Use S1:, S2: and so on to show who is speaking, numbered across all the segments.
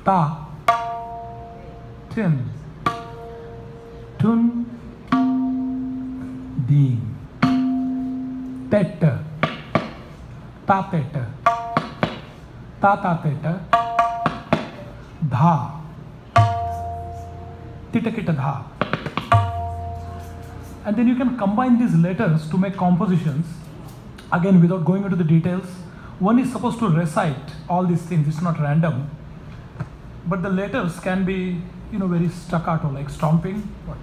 S1: ta, tin, tun, deen, tet, ta tet, ta ta tet, dha, tita kita dha. And then you can combine these letters to make compositions. Again, without going into the details, one is supposed to recite all these things. It's not random, but the letters can be, very staccato, like stomping. What?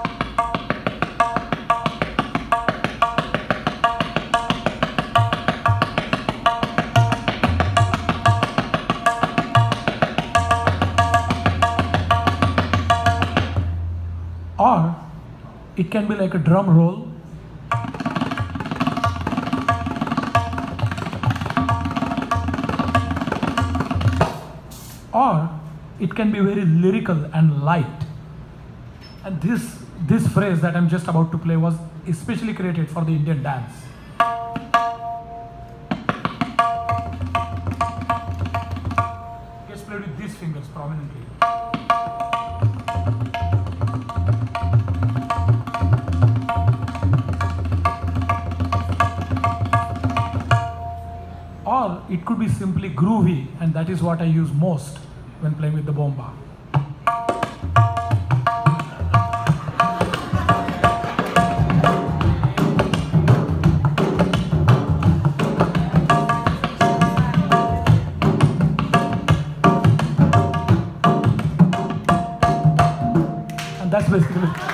S1: Or it can be like a drum roll. Or it can be very lyrical and light. And this phrase that I'm just about to play was especially created for the Indian dance. It gets played with these fingers prominently. Or it could be simply groovy, and that is what I use most when playing with the bomba. And that's basically